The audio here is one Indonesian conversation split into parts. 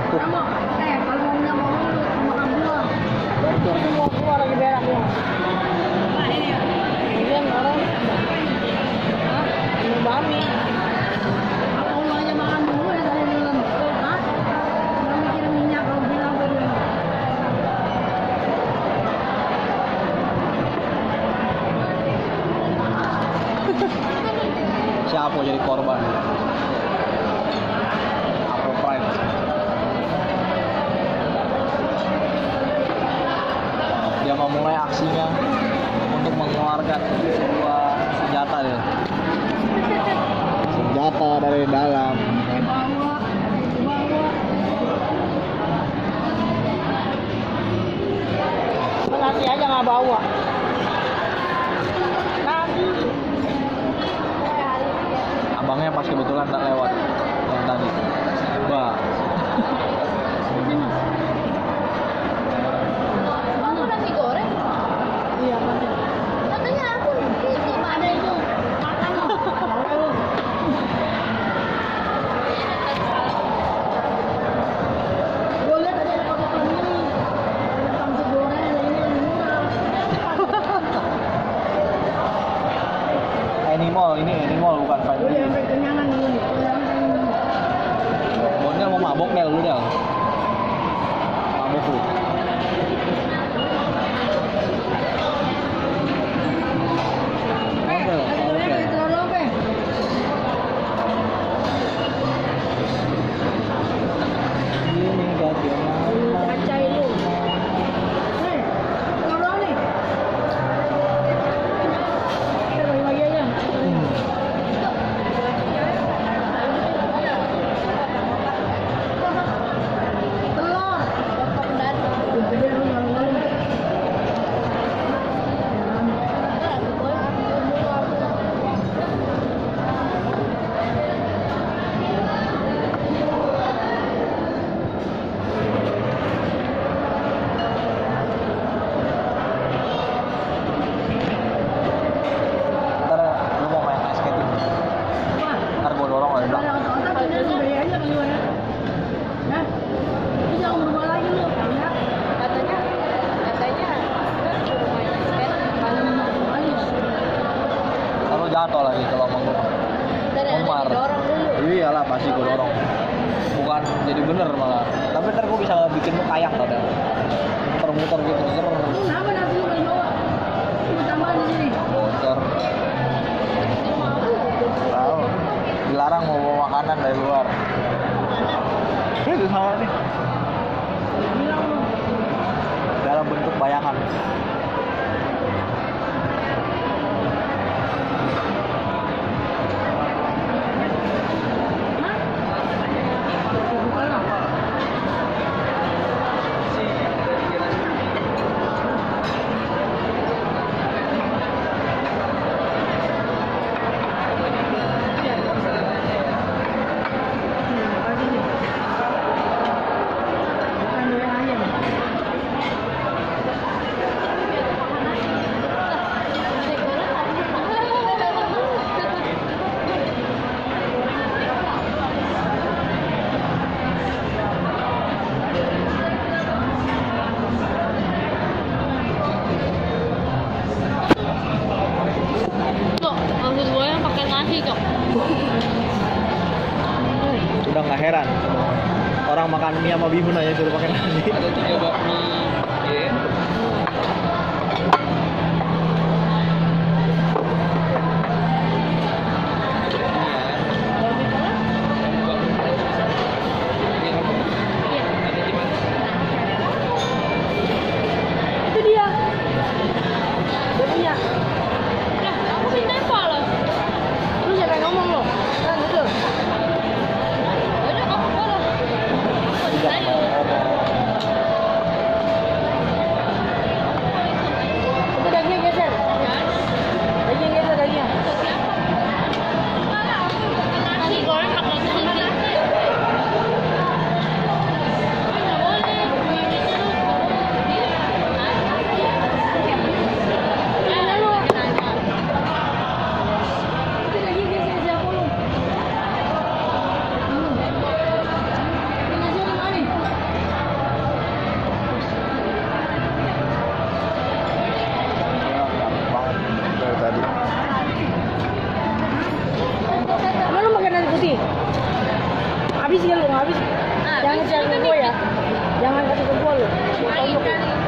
Kamu, kalau mau minyak mau makan buah. Itu semua buah lagi berak ya. Nah ini ya. Ini yang orang. Hah? Ini bami. Apa ulangnya makan dulu ya dari dalam? Hah? Mau mikir minyak kalau bilang tadi. Siapa jadi korban? Apple Pride. Dia memulai aksinya untuk mengeluarkan sebuah senjata dia. Senjata dari dalam. Bawa. Nanti aja nggak bawa. Nanti. Abangnya pas kebetulan tak lewat yang tadi. Wah. Kamu nasi goreng? Iya, Pak. Katanya aku itu ada itu. Makan loh. Gue lihat tadi ada potongan ini. Nasi goreng ada ini yang murah. Animal bukan Udah family. sampai kenyangan ini. Bondel mau mabok Del lu Del. Mabok lu. Bondel, oke. Ini bagaimana? Kaca itu. Nih, ngobrol nih. Kita bagi-bagi aja. Telur. Gede lu malu-malu. Ntar lu mau main ice skating. Wah. Ntar gua dorong dari belakang. Ada otak-otak ini lu beli aja kali ya. Ya. Lu jangan berubah lagi lu, ya. Katanya kalau mau manis. Ntar lu jatuh lagi kalau sama gua. Omar. Iyalah pasti gua dorong. Bukan jadi bener malah. Tapi ntar gua bisa bikin lu kayak tau Del. Muter-muter gitu. Lu kenapa nasi lu beli bawa? Lu tambahan di sini. Muter. Tahu. Dilarang mau bawa makanan dari luar. Itu sama nih. Bilang lu. Dalam bentuk bayangan. Hah? Bukan lah. Bukan doyan ayam. Cok, maksud gue yang pakai nasi, Cok. Udah nggak heran. Orang makan mie sama bihun aja suruh pakai nasi. Ada 3 bakmi ya. Itu dia. Dia punya. Lah, aku minta apa loh? Lu siapa yang ngomong lo? Kan gitu. Udah, aku boleh. Aku Tidak ditanya. mau ngomong. itu.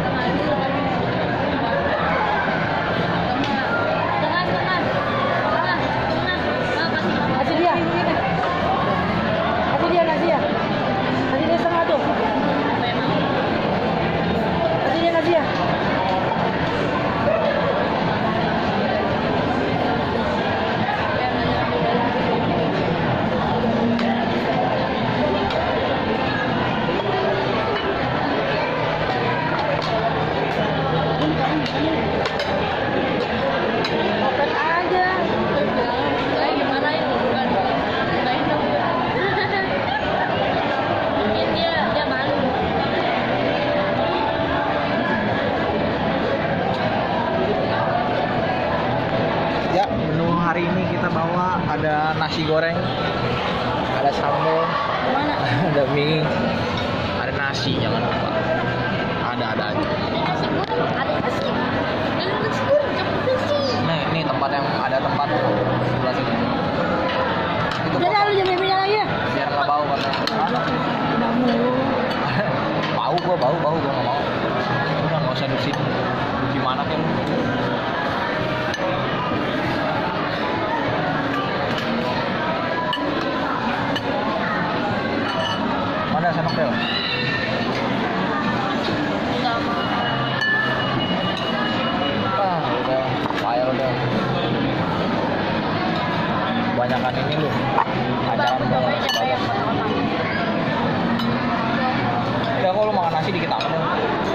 Kasih dia. Kasih dia nasi ya. Kasih dia setengah tuh. Kasih dia nasi ya. Makan aja. Saya gimana itu? Bukan itu. Mungkin dia malu. Ya, menu hari ini kita bawa ada nasi goreng, ada sambal, Mana? ada mie, ada nasi, jangan lupa. Ada aja. Nasi goreng, ada nasi. Ada nasi goreng, jangan nasi. Nah, ini tempat yang ada tempat sebelah sini. Itu Udah dah, lu jangan pindah lagi ya. biar nggak bau kan. Udah mulu. bau gua nggak mau. Udah nggak usah duduk sini. Gimana kan? Mana sendok Del? Enggak mau. Udah, file udah. Banyakan ini lu. Ajaran Bapak banget. siapa yang kotak-kotak? Ya kalau lu makan nasi dikit amat lu.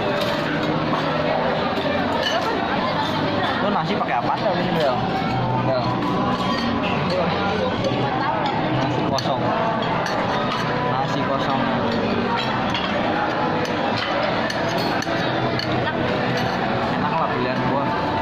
Lu nasi pakai apa Del ini Del? Del. Nasi kosong. Nasi kosong. Enak lah pilihan gua.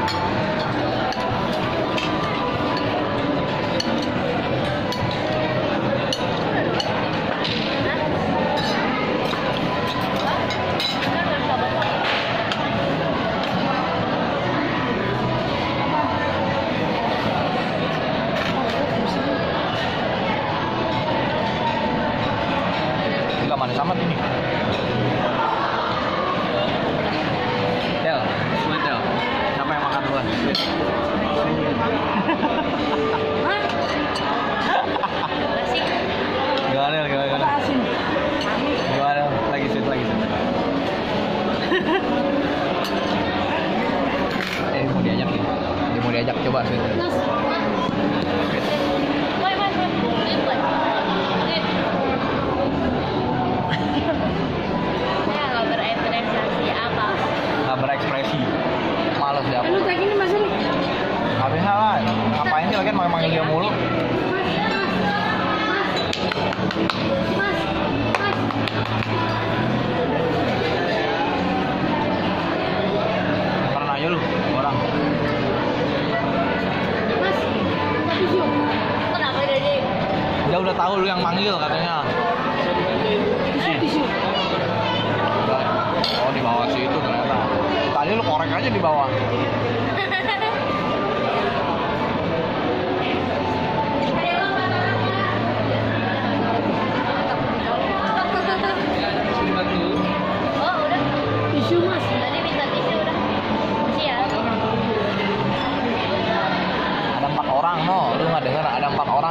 Enggak manis amat ini. Del, sweet Del. Siapa yang makan duluan? Sweet. Nasi. Gimana Del? Apa Gimana? asin? Gimana Del? Lagi sweet. Mau diajak nih. Dia mau diajak coba sweet. Mas. Woi. Saya nggak berekspresi apa. Nggak berekspresi. Males dia. Lu kayak gini Mas ini. Nggak bisa lah. Ngapain sih lagi manggil dia mulu? Karena aja lu orang. Kenapa Dede? Dia udah tahu lu yang manggil katanya. Tisu. Oh di bawah situ ternyata. Tadi lu korek aja di bawah. Oh udah. Tisu Mas. Tadi minta tisu udah. Siap. Ada 4 orang no. Lu nggak dengar ada 4 orang.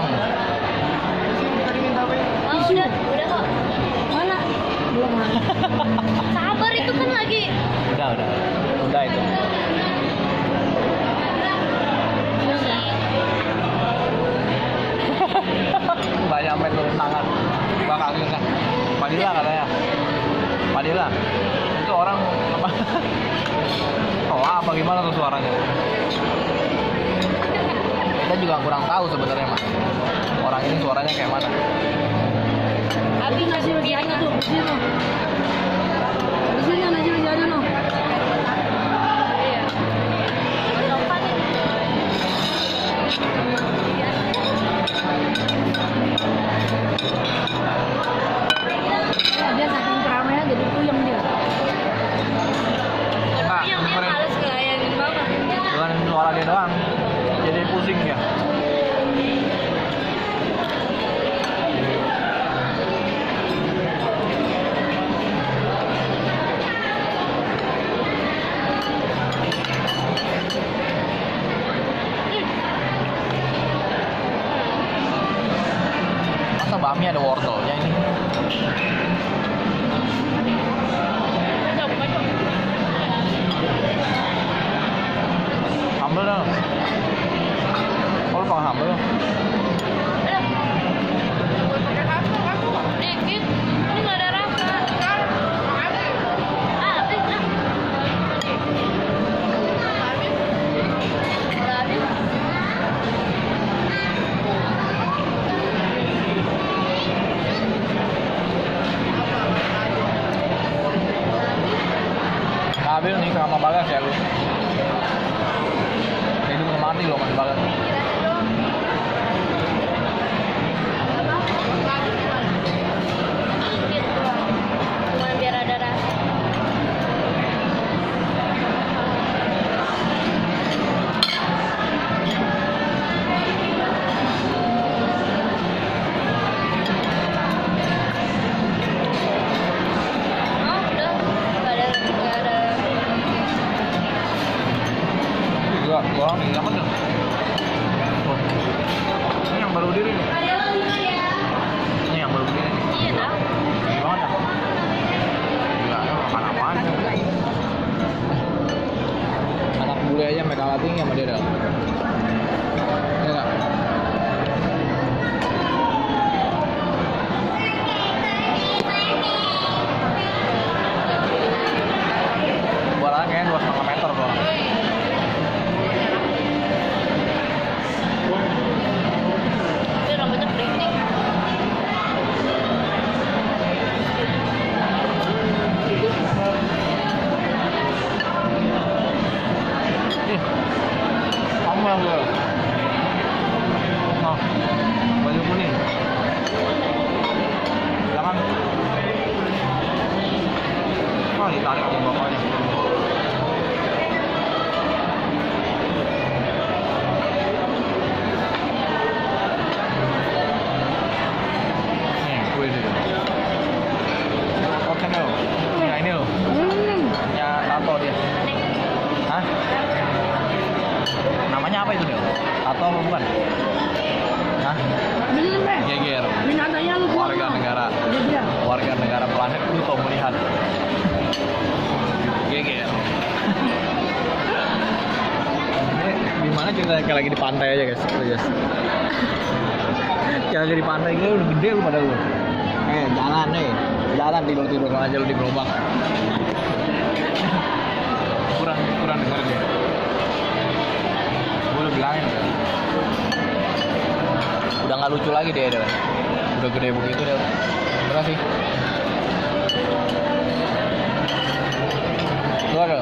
Oh udah kok. Mana? Belum ada. Sabar itu kan lagi. Udah itu. Banyak main turun tangan. Bakal kan. Padilla katanya. Padilla. Itu orang apa? Oh apa gimana tuh suaranya? Kita juga kurang tahu sebenarnya Mas. Orang ini suaranya kayak mana? Habis nasi masih ada tuh. Di sini. Di sini nasi masih ada no. Iya. Lopan ya. Dia saking keramaian jadi puyeng dia. Enggak, Yang dia dengerin. males ngelayangin banget. Dengan suara dia doang. Jadi pusing ya. ada wortelnya ini. Sambal dong. Oh, lu pakai sambal dong. Dikit, ini nggak ada rasa. Habis. Habis nih sama Bagas ya lu. Hidup mati loh Mas Bagas. Cuma biar ada rasa. Udah nggak ada. Gua nih apa tuh? Oh. Ini yang baru diri nih. Ini yang baru diri nih. Iya tahu. Ini banget ya. Gila, makan apaan? Anak bule aja sampai kalah tinggi sama dia dah. Iya nggak? Gua lah kayaknya 2,5 meter gua. Tapi rambutnya keriting. Ih, kamu yang gue. Nah, baju kuning. Jangan. Oh, ditarik sama bapaknya. Nih, kue dulu. Oke, Nel. Nah, ini loh. Punya tato dia. Hah? Namanya apa itu, Del? Tato apa bukan? Hah? Bener, Bre. Geger. Binatangnya lu buang. Warga negara planet Pluto melihat. Geger. Ini gimana cerita kayak lagi di pantai aja guys, guys. Kayak lagi di pantai gitu udah gede lu pada lu. Jalan nih, jalan tidur aja lu di gerobak. Kurang denger dia. Gue udah bilangin udah nggak lucu lagi dia udah gede begitu dia. Berapa sih? Itu ada.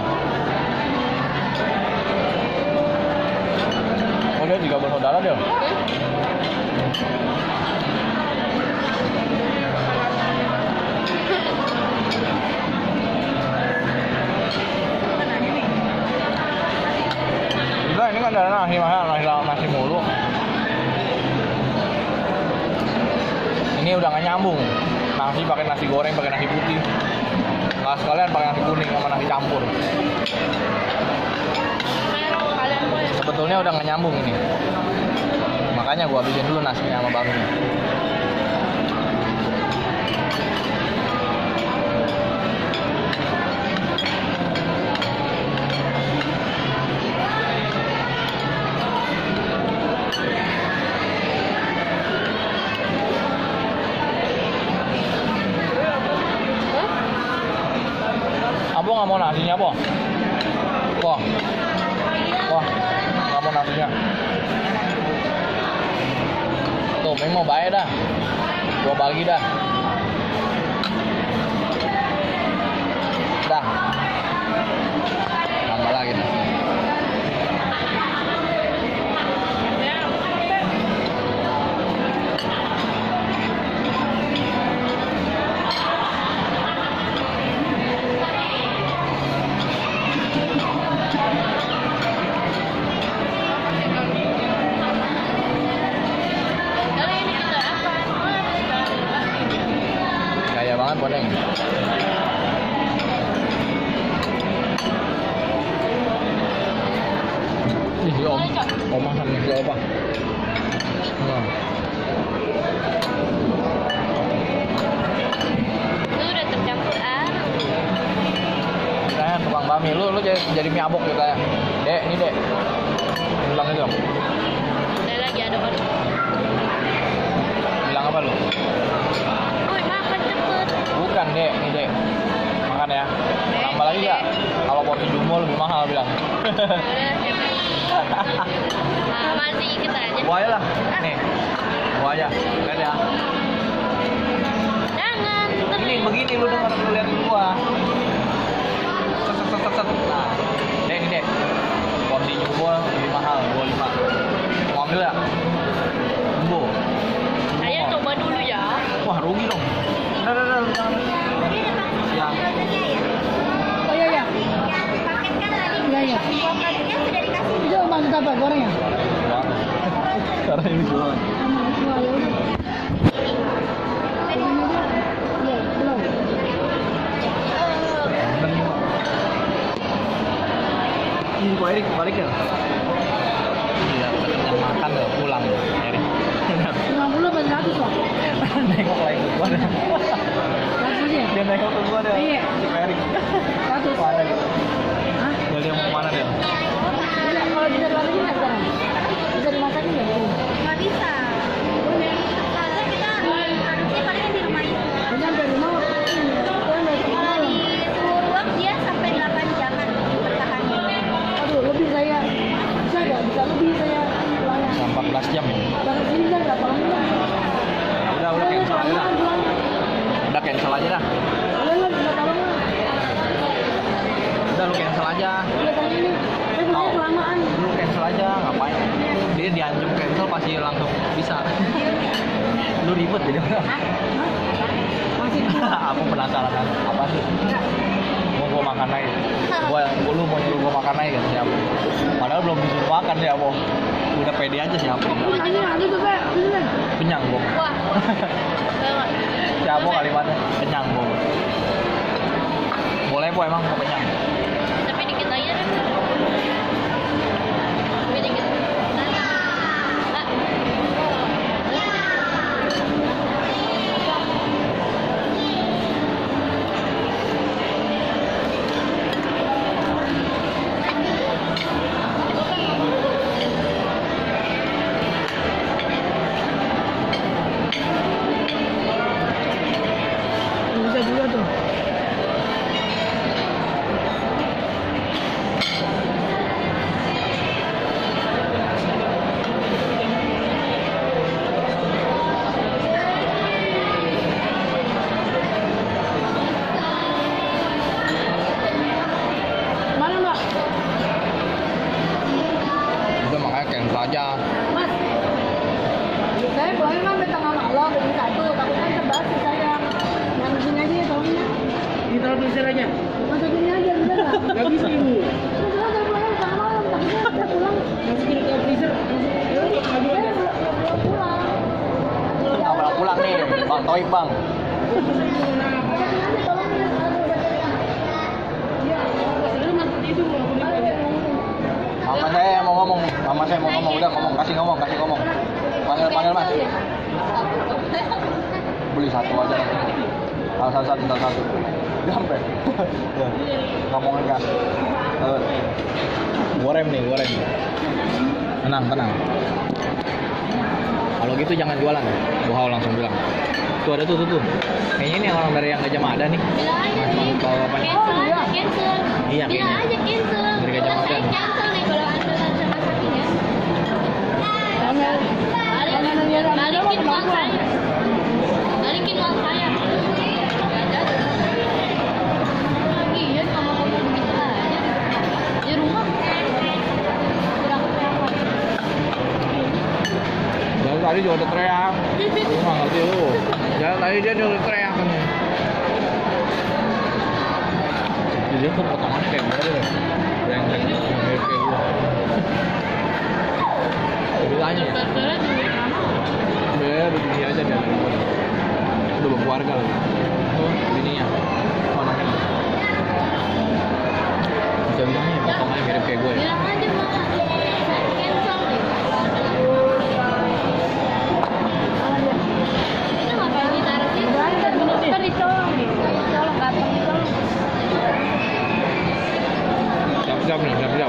Oh dia juga bersaudara dia. Enggak, ini kan ada nasi mulu. Ini udah nggak nyambung. Nasi pakai nasi goreng, pakai nasi putih. Nggak sekalian pakai nasi kuning sama nasi campur. Sebetulnya udah nggak nyambung ini. Makanya gua habisin dulu nasinya sama bakminya. Apa nggak mau nasinya, Po? Po? Nggak mau nasinya. Tuh, Ming mau bayar dah. Gua bagi dah. Dah. Tambah lagi nasi. Gaya banget Boneng. Ih, Oma sama si Opa. Nah. Salami, lu jadi mie abok gitu ya. Dek, ini dek. Bilang itu. Ada lagi ada kan. Bilang apa lu? Woi, makan cepet. Bukan dek, ini dek. Makan ya. Tambah lagi ya. Kalau porsi jumbo lebih mahal bilang. Masih ikut aja. Gua aja lah. Nih. Gua aja. Lihat ya. Jangan. Ini begini lu denger lu lihat gua. Set. Nah. Dek, ini dek. Porsi jumbo lebih mahal, 25. Mau ambil ya? Jumbo. Saya coba dulu ya. Wah, rugi dong. Udah, jangan. Ya. Oh iya. Iya. Itu maksud apa? Goreng ya? Karena ini jualan. Wah, ya udah. Iya, belum. Ini Pak Erik balik ya? Iya, kenyang makan udah pulang Erik. 50 apa 100 Pak? Nengok lagi ke gua dah. 100 ya? Dia nengok ke gua dah. Iya. Si Pak Erik. 100. Mana gitu? Hah? Dia mau mana dia? Bisa, kalau bisa lagi nggak sekarang? Bisa dimasakin nggak? Nggak bisa. Soalnya kita harusnya paling di rumah itu. Sampai rumah Kalau di suhu ruang dia sampai 8 jaman bertahannya. aduh, lebih saya bisa nggak? Bisa lebih saya pulangnya. Bisa 14 jam ya? Dari sini kan nggak pulang juga. Udah cancel aja dah. Udah cancel aja dah. Kalian nggak tahu nggak? Udah lu cancel aja. Udah tadi ini, saya pulangnya kelamaan. Lu cancel aja, ngapain? Dia diancam cancel pasti langsung bisa. Lu ribet jadi orang. Masih tua. Aku penasaran kan, apa sih? Mau gua makan aja. Lu mau nyuruh gua makan aja kan siapa? Padahal belum disuruh makan ya, Bo. Udah pede aja siapa? Makanya ada tuh Pak, beneran. Kenyang, Bo. Wah. Siapa kalimatnya? Kenyang, Bo. Boleh, Bo, emang mau kenyang. Tapi dikit aja deh. Tapi dikit. Bisa juga tuh. Mana Mbak? Udah makanya cancel aja. Mas, saya pulangnya kan sampai tengah malam, jam 1, takutnya terbasi saya. Yang sini aja ya, tolongnya. Ditaruh freezer aja? Masa gini aja, bisa nggak? Nggak bisa Ibu. Terus saya pulangnya tengah malam, takutnya saya pulang. Masukin ke freezer? Saya belum pulang. Nggak pernah pulang nih, Bang Toib, Bang. Masa gini aja, tolongnya. Iya, itu maksud itu. Mama saya mau ngomong, udah ngomong, kasih ngomong. Panggil Mas. Beli satu aja lah. Satu. Sampai. Ngomongin kan. Goreng. Tenang. Kalau gitu jangan jualan. Buhau langsung bilang. Tuh ada tuh. Kayaknya ini orang dari yang Gajah Mada nih. Bilang aja sih. Bawa apa nih? Cancel. Iya, Bilang kayaknya. aja cancel. Dari Gajah Mada. Saya cancel nih kalau anda bisa masakin ya. Balikin uang saya. Iya, sama kamu begitu aja. Di rumah kurang apa. Dari tadi juga udah teriak. Lu nggak ngerti lu. Dari tadi dia udah teriak kan. Dia tuh potongannya kayak gue deh. Yang kayak gue. Jadi tanya. Udah begini aja dia. Udah berkeluarga lagi. Tuh bininya. Anaknya. Bisa bilangnya potongannya mirip kayak gue ya. Bilang aja mah cancel deh. Itu ngapain ditaruh sih? Kan dicolong nih. Dicolong, gampang dicolong. Jam nih, jam.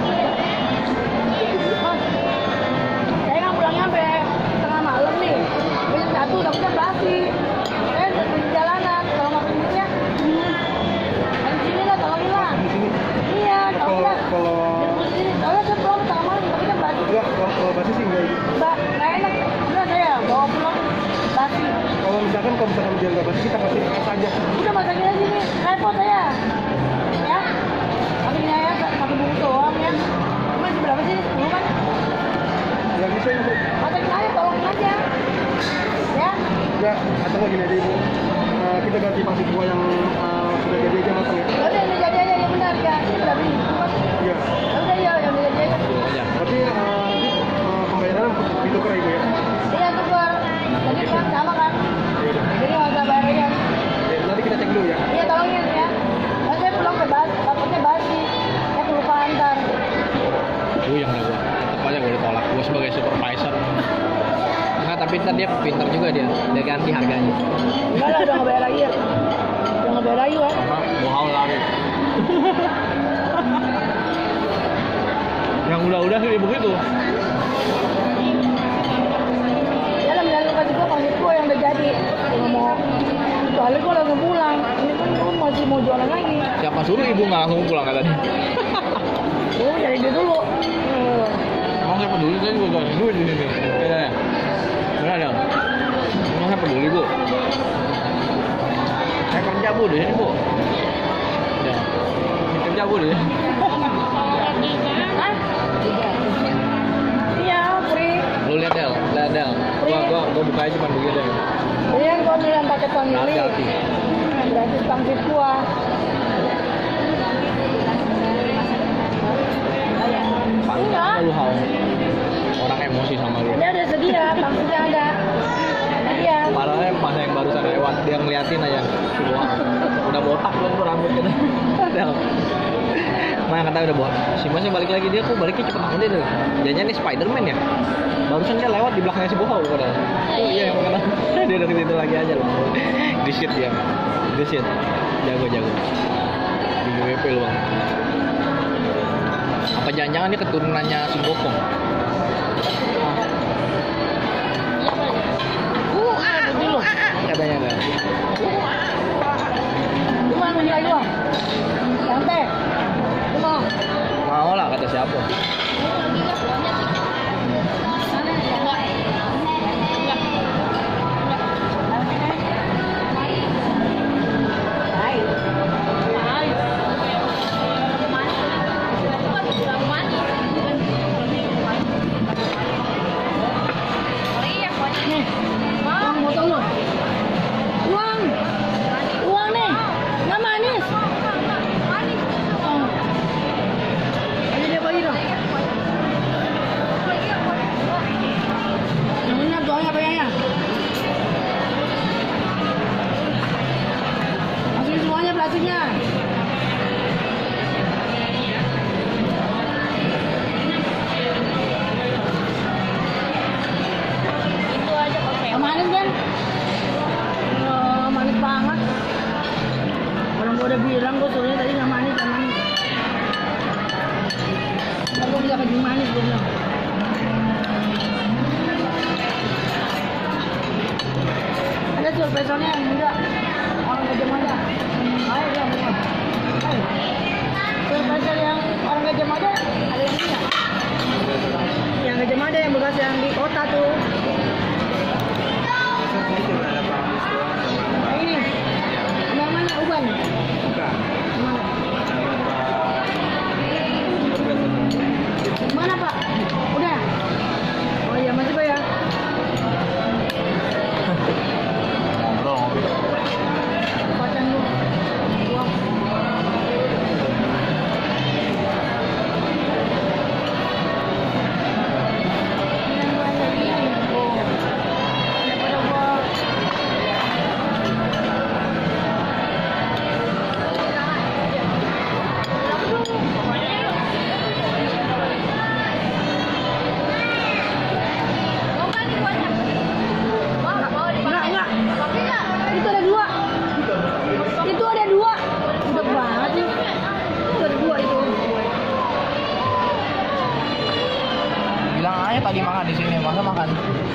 Saya kan pulangnya sampai tengah malam nih. Jam 1 takutnya basi. Saya di jalanan, kalau mau pintunya di sini lah, tolongin lah. Iya, tolongin lah. Di sini, soalnya saya pulang tengah malam, takutnya basi. Enggak, kalau basi sih enggak. Nggak enak, bener saya bawa pulang basi. Kalau misalkan dia nggak basi, kita kasih es aja. Udah masakin aja sini, repot saya. Ya, tapi ini ya satu bungkus doang ya. Masih berapa sih? 10 kan? Nggak bisa ya, Bro. Masakin aja, tolongin aja. Ya, Enggak, atau nggak gini aja Ibu. Kita ganti pangsit buah yang sudah jadi aja matang ya. udah ini jadi aja ya benar ya. Ini udah beli kan? Iya. Ya udah ya, yang jadi aja. Berarti nanti pembayaran ditukar Ibu ya. Iya tukar. Jadi kan sama kan? Iya udah. Jadi nggak usah bayar ya. Ya, nanti kita cek dulu ya. Iya tolongin ya. Nah, saya pulang ke basi, takutnya basi. Saya kelupaan ntar. Yang lah gua. Tetap aja gua ditolak. Gua sebagai supervisor. Enggak, tapi ntar dia pintar juga dia ganti harganya. Enggak lah, udah nggak bayar lagi ya. Udah nggak bayar lagi kan? Gua haul lagi. Yang udah sih begitu. Ya lah, bilang kasih gua pangsit gua yang udah jadi. Nggak mau. Soalnya gua langsung pulang. Ini kan gua masih mau jualan lagi. Siapa suruh ibu nggak langsung pulang kata dia? Oh, cari duit dulu. Emang saya peduli, saya juga gak duit di sini. Kayaknya. Benar dong. Emang saya peduli bu. Saya kerja bu di sini bu. Ya. Kerja bu di sini. Hah? Iya, free. Lu lihat Del. Gua bukanya cuma begini. Ini yang gua bilang pakai family. Hati-hati. Gratis pangsit gua. Enggak. Lu haul. Orang emosi sama lu. Ini ada sedia, pangsitnya ada. Iya. Parahnya pas yang barusan lewat dia ngeliatin aja. Wah, udah botak belum tuh rambut gitu. Del. Mana kata udah botak. Si Masnya balik lagi, dia kok baliknya cepet amat deh. Jangan nih Spiderman ya. Barusan dia lewat di belakangnya si Bohol padahal. Oh iya yang mana? Dia udah situ lagi aja loh. Gesit dia. Gesit. Jago. Di WP lu bang. Apa jangan-jangan dia keturunannya si Bokong? Katanya kan. Lu mau ambil lagi bang? Yang teh? Lu mau? Mau lah kata siapa? Nih, uang motong lu. Uang nih, nggak manis. Oh. Ayo dia bagi dong. Yang benar doangnya apa ya? Masukin semuanya plastiknya. Manis kan? Oh, manis banget. Orang gua udah bilang gua soalnya tadi nggak manis, nggak manis. Ntar gua bisa keju manis gua bilang. Ada surpresornya yang muda. Orang Gajah Mada. Ayo dia mau. Ayo. Surpresor yang orang Gajah Mada ada di sini nggak? Yang Gajah Mada yang bekas yang di kota tuh. Ini, yang mana uban? Bukan. Mana? Mana Pak? Udah? Oh iya masih bayar. Ngobrol. lagi makan di sini, masa makan?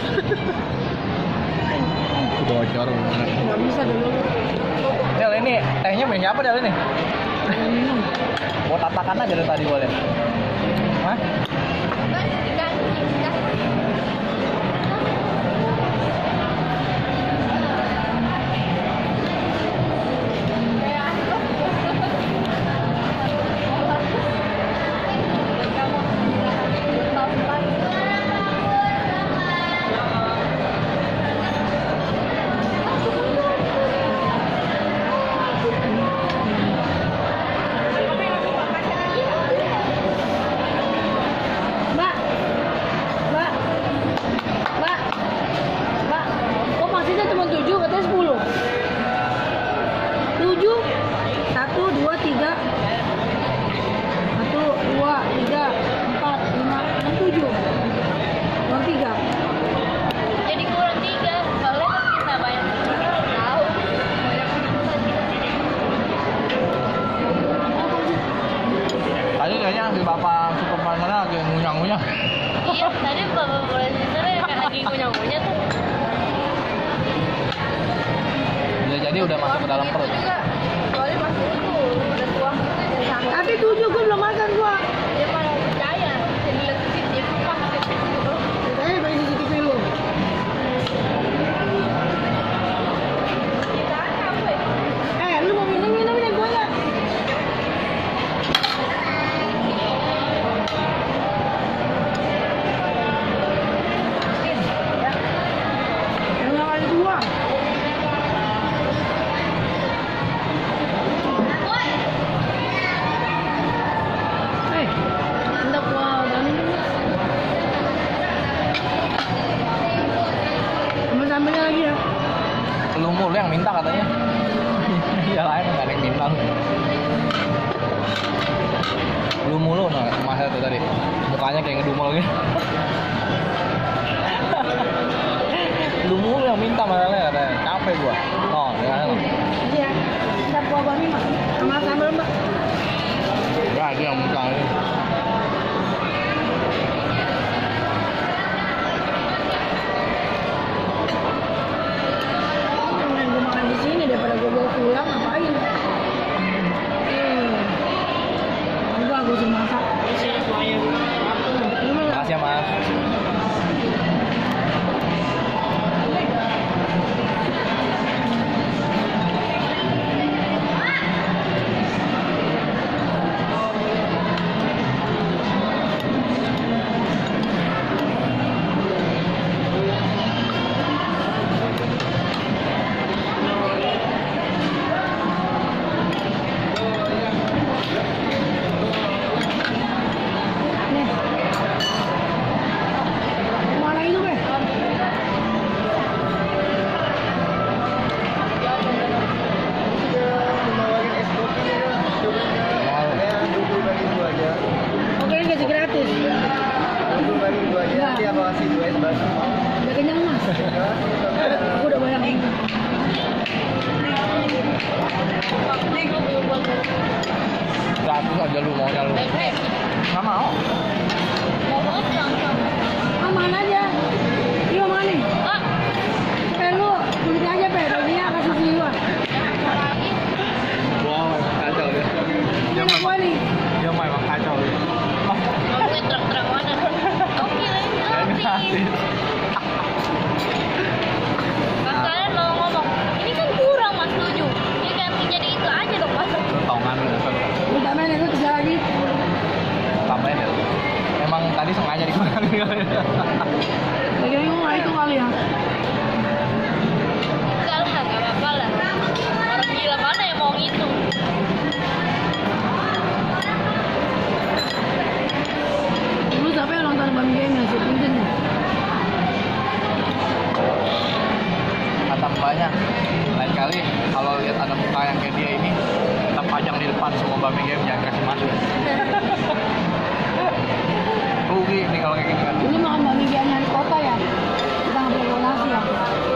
Bocor. Nggak bisa dulu. Del, ini tehnya punya siapa Del ini? Minum. Gua tatakan aja dari tadi boleh. Hah? Mbak, Mbak, Mbak, Mbak, kok maksudnya cuma 7, katanya 10. 7, 1, 2, 3, 1, 2, 3, 4, 5, 6, 7. Kurang 3. Jadi kurang 3. Soalnya kan kita banyak tahu. Tadi kayaknya si bapak Superman sana lagi ngunyah-ngunyah. Iya, tadi bapak produsernya kayak lagi ngunyah-ngunyah tuh. Jadi udah masuk ke dalam perut. Soalnya masih itu udah tua dan sangat. Tapi 7 gue belum makan gua. Dia pada percaya. Jadi lihat dia pas gitu. Katanya main di CCTV lu. Lu mau minum ini gue nggak? Yang kali 2. Hendak gua bangun. Sama-samanya lagi ya. Lu mulu yang minta katanya. Iya lain nggak ada yang minta. Lu mulu nah masa tuh tadi. Mukanya kayak ngedumel gitu. Lu mulu yang minta masalahnya katanya. Capek gua. Oh, ya. Iya. Hendak gua bangun mah. Sama sambal mbak. Enggak, dia yang minta. Yang gue makan di sini daripada gue bawa pulang ngapain? Enggak, gue cuma masak. Makasih ya, Mas. Nih. Mana itu, Be? Menawarin es kopi nih kan. Ya, 20 bagi 2 aja. Oke, ini kasih gratis. 20 bagi 2 aja. Nanti apa kasih 2 es batu. Udah kenyang, Mas. Gue udah banyak nih. Gratis aja lu maunya lu. Nggak mau. Ah, makan aja. Iya, makan nih. Lu kulit aja, Pe. Baginya kasih siwa. Wow, kacau dia. Ini enak gua nih. Dia mah emang kacau dia. Gratis. Masalahnya mau ngomong, ini kan kurang Mas 7. Ini kan jadi itu aja dong Mas. Lu tau nggak lu dasar lu. Lu tambahin itu 3 lagi. Tambahin ya. Emang tadi sengaja dikurangin kali ya. Lagi-lagi gue nggak itu kali ya. Enggak lah, nggak apa-apa lah. Orang gila mana yang mau ngitung? Lu siapa yang nonton Bang Game ya? Si Pinten ya? Kata mbaknya, lain kali kalau lihat ada muka yang kayak dia ini, kita pajang di depan semua babi game, jangan kasih masuk. Rugi nih kalau kayak gini kan. Dulu makan bakmi Game di kota ya? Kita nggak boleh bawa nasi ya?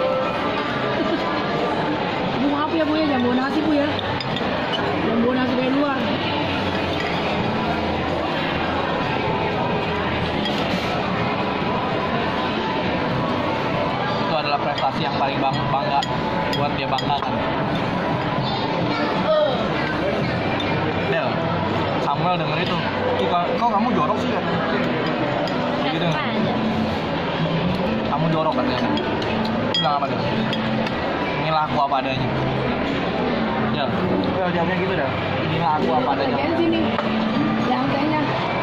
Bu maaf ya Bu ya, jangan bawa nasi Bu ya. Jangan bawa nasi dari luar. paling bangga buat dia banggakan. Del, Samuel denger itu. Kok kamu jorok sih kan? Gitu. Kamu jorok katanya. Bilang apa dia? Inilah aku apa adanya. Del, jawabnya gitu Del. Inilah aku apa adanya. Bagian sini. Yang tehnya.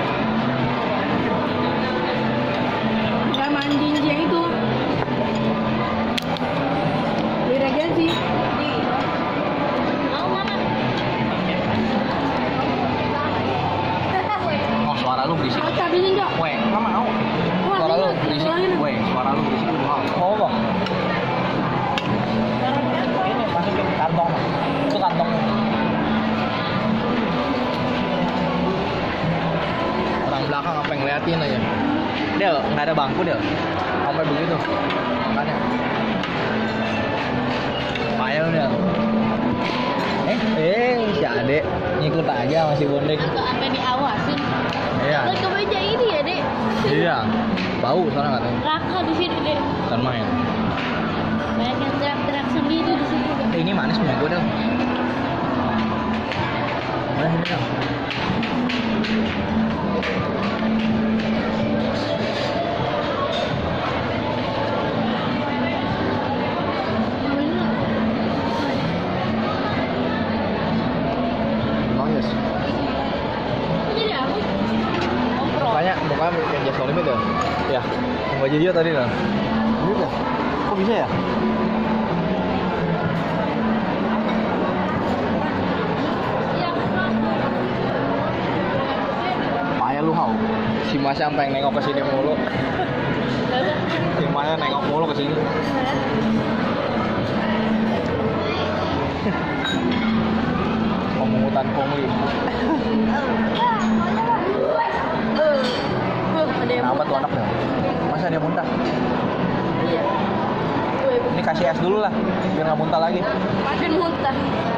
Nggak mandiin yang itu. Di regensi. Mau mana? Oh, suara lu berisik. Aku habisin, Cok. Weh, nggak mau. Suara lu berisik. Weh, suara lu berisik. Mau apa? Ini masukin kantong. Itu kantong. Orang belakang apa yang ngeliatin aja. Del, nggak ada bangku Del. Sampai begitu. Makanya. Payah lu Del. Si Ade ngikut aja masih bondek. Atau apa diawasin? Iya. Ke meja ini ya, Dek. Iya. Bau soalnya katanya. Raka di situ, Dek. Kan main. Banyak yang teriak-teriak sendiri di situ. Ini manis punya gue Del. Mana ini Del? Manis. Jadi apa? Mukanya kayak Just No Limit ya? Iya. Mau jadi dia tadi Del. Gitu ya? Kok bisa ya? Payah lu hau. Si Masnya sampai nengok ke sini mulu. Si Masnya nengok mulu ke sini. Pemungutan pungli. Kenapa tuh anaknya? Masa dia muntah? Iya. Ini kasih es dulu lah, biar nggak muntah lagi. Makin muntah.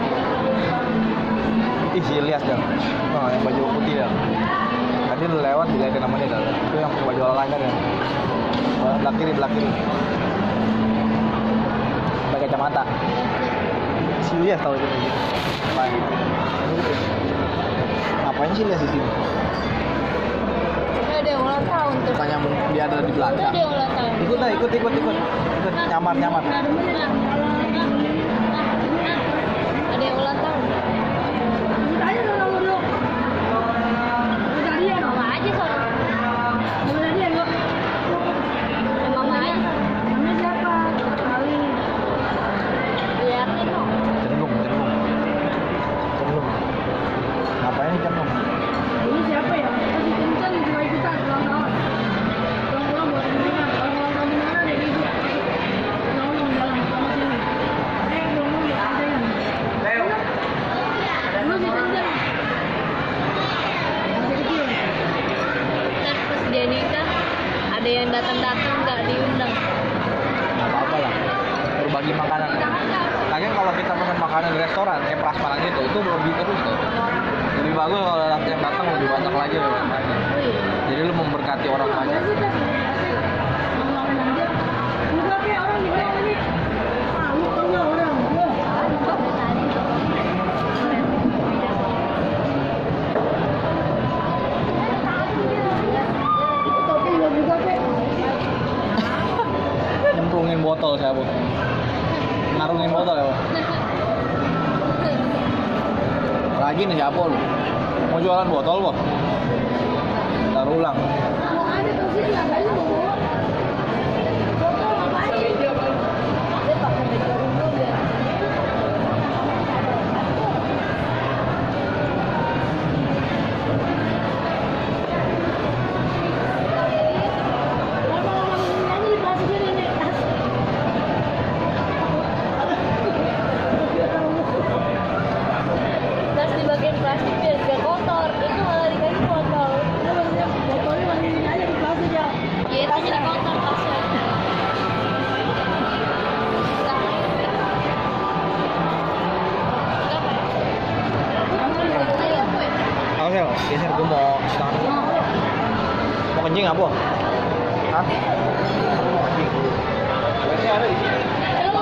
Ih, si Ilyas dah. Nah, yang baju putih dah. Tadi lu lewat dilihatin namanya dah. Itu yang pakai baju olahraga dah. Belak kiri. Pakai kacamata. Si Ilyas tahu itu. Ngapain sih Ilyas di sini? Ada ulang tahun tuh. Bukannya dia ada di Belanda. Ada ulang tahun. Ikut. Nyamar. Ada yang ulang tahun. Tanya dong kamu dulu. Udah dia dong. Mama aja soalnya. Udah dia dong. Mama aja. Namanya siapa? Kali. Liatin dong. Cenderung. Ngapain cenderung? Ini siapa ya? Masih kencang juga ikutan ulang tahun. Pulang-pulang buat undangan. Kalau ulang tahun di mana deh ibu? Ngomong jalan sama sini. Ngomong di anjing. Lu si kencang. Masih kecil. Ntar pas dia nikah, ada yang datang-datang nggak diundang. Nggak apa-apa lah. Berbagi makanan. Lagian kalau kita pesan makanan di restoran kayak prasmanan gitu, itu lebih terus tuh. Lebih bagus kalau yang datang lebih banyak lagi. Jadi lu memberkati orang banyak. Udah kayak orang di bawah ini. Lu tau nggak orang? Tapi nggak juga kayak. Nyemplungin botol siapa? Ngarungin botol ya, Pak? Lagi nih siapa lu? Mau jualan botol, Pak? Taruh ulang. Mau ada tuh sih ngapain lu bawa? Botol ngapain? Dia pakai meja umum ya. Lama-lama nyanyi di plastik ini. Tas di bagian plastik biar gak kotor. Itu malah dikasih kotor. Botolnya masih ini aja di plastik ya. Ya itu jadi kotor tasnya. Oke, geser gue mau sekarang. Mau kencing apa? Hah? Mau kencing. Berarti ada di sini.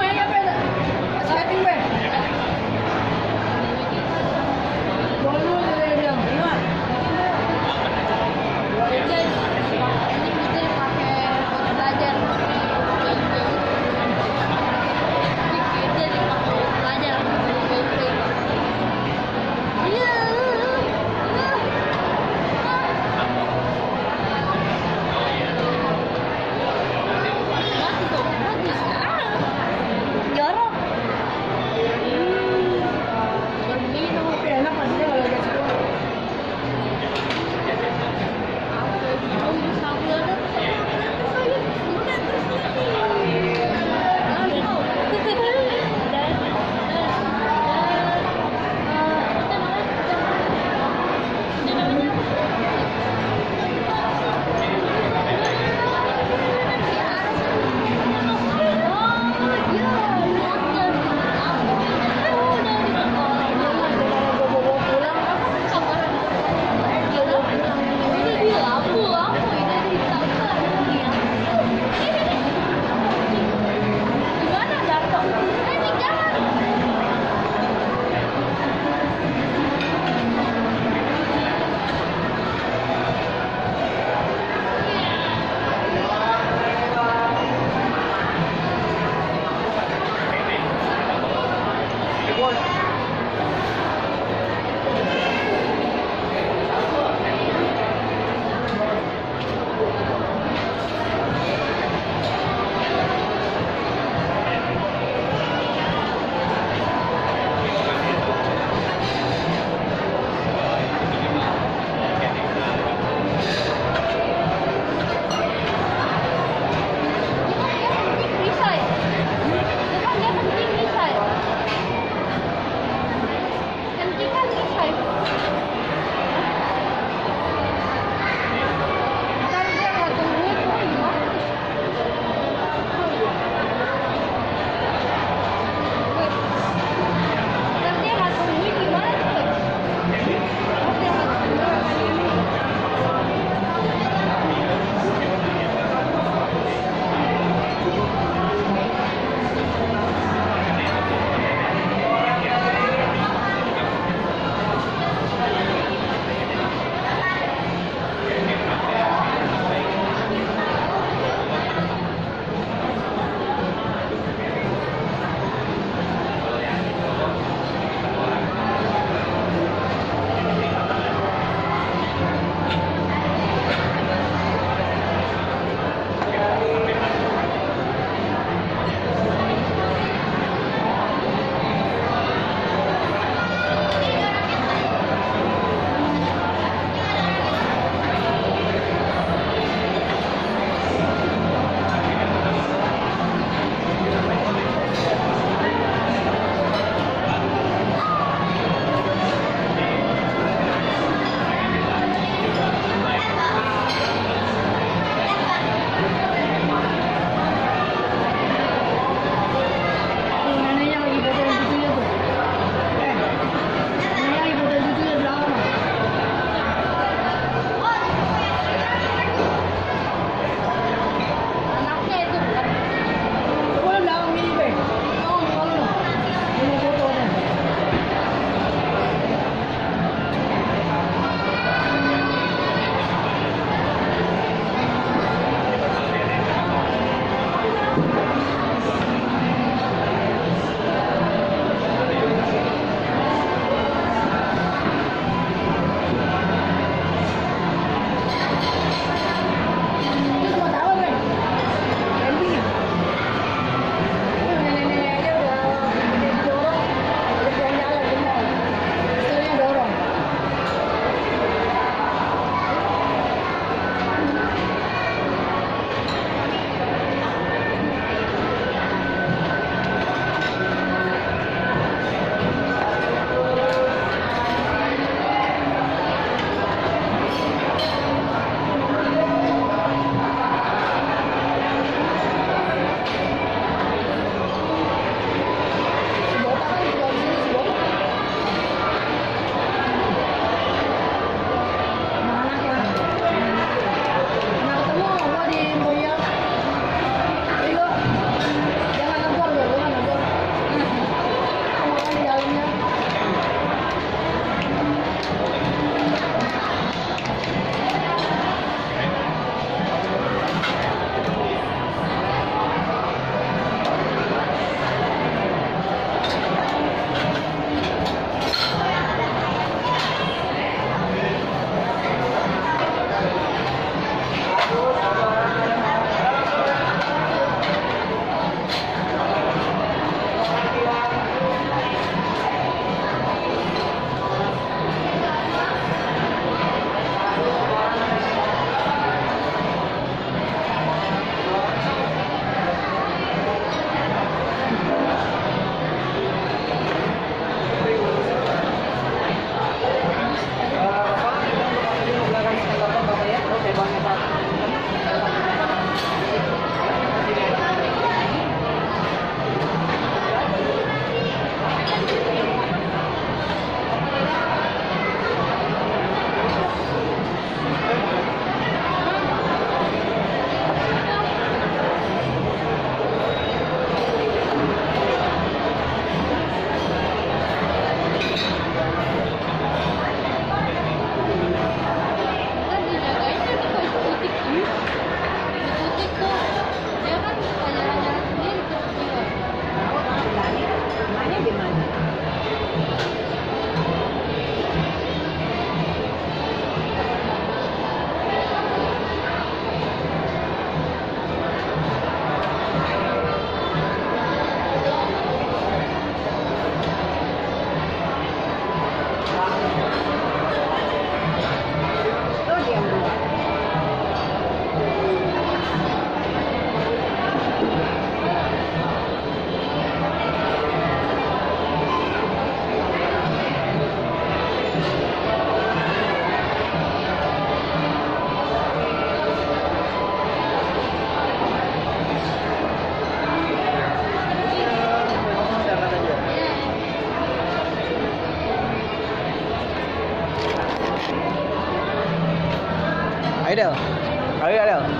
Ayo Del. Ayo ya Del.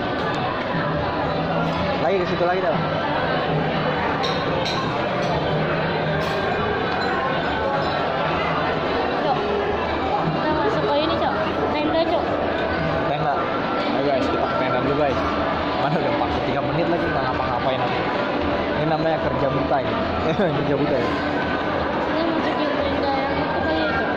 Lagi ke situ lagi Del. Cok, kita masuk ke ini Cok, tenda Cok. Tenda. Ayo guys, kita ke tenda dulu guys. Mana udah 43 menit lagi nggak ngapa-ngapain aku. Ini namanya kerja buta ini. Kerja buta ya. Ini masuk ke tenda yang itu kali ya Cok.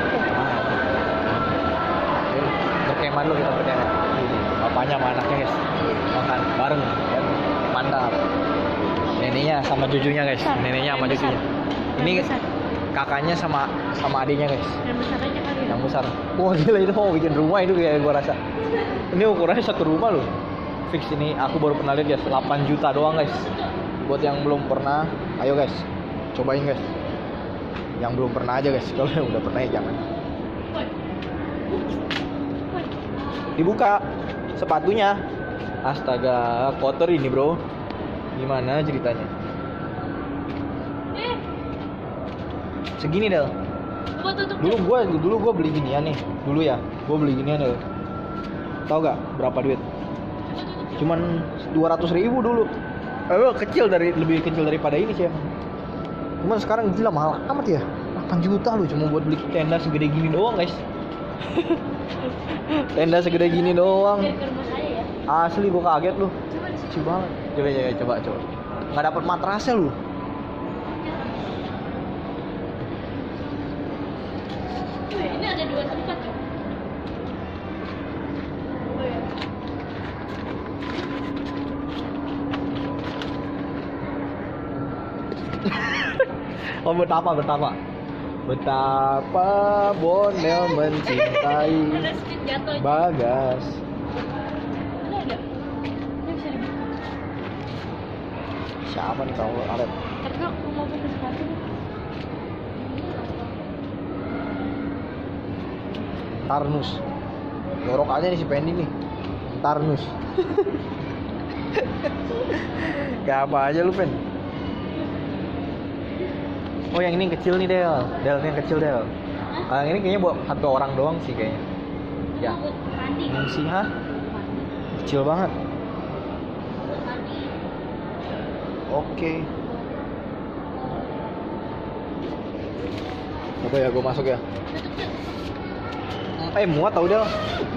Berkemah dulu kita berkemah. Bapaknya sama anaknya guys makan bareng ya. Mantap. Neneknya sama cucunya guys. Neneknya sama cucunya. Ini kakaknya sama adiknya guys. Yang besar aja kali ya. Yang besar. Wah gila itu mau bikin rumah itu kayak gua rasa. Ini ukurannya satu rumah loh. Fix ini aku baru pernah lihat guys. 8 juta doang guys. Buat yang belum pernah, ayo guys, cobain guys. Yang belum pernah aja guys. Kalau yang udah pernah ya jangan. Dibuka sepatunya. Astaga, kotor ini bro. Gimana ceritanya? Segini Del. Dulu gua beli ginian nih. Dulu ya, gua beli ginian Del. Tahu gak berapa duit? Cuman 200.000 dulu. Lebih kecil daripada ini sih. Cuman sekarang gila mahal amat ya. 8 juta loh cuma buat beli tenda segede gini doang guys. Tenda segede gini doang. Asli gua kaget loh. Lucu banget. Coba. Nggak dapat matrasnya loh. Ini ada 2 tempat Cok. Oh betapa Bondel mencintai Ada sedikit jatuh. Bagas. Ada enggak? Ini bisa dibuka. Siapa nih kamu Arep? Karena aku mau pakai sepatu nih. Tarnus. Jorok aja nih si Pendi nih. Tarnus. Gak apa aja lu Pen. Oh yang ini kecil nih Del ini yang kecil Del. Yang ini kayaknya buat satu orang doang sih kayaknya. Ya. Buat mandi. Sih ha? Kecil banget. Oke. Coba ya gue masuk ya. Muat tau Del.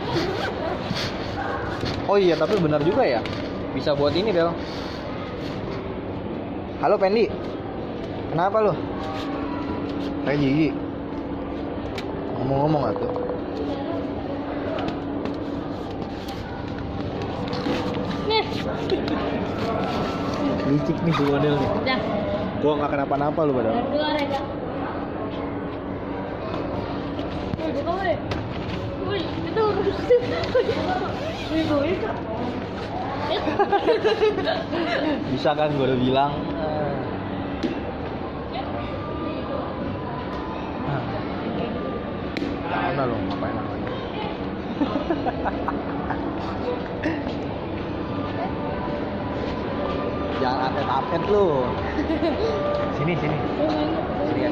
Oh iya tapi benar juga ya. Bisa buat ini Del. Halo Pendi. Kenapa lo? Kayak gigi. Ngomong-ngomong atuh. Nih. Licik nih si model nih. Udah. Gua nggak kenapa-napa lu padahal. Keluar ya Kak. Buka weh. Wih, itu rusuh. Wih, boleh Kak. Bisa kan gua udah bilang. Mana lo ngapain lagi? Jangan apet-apet lu. Sini. Sini kan.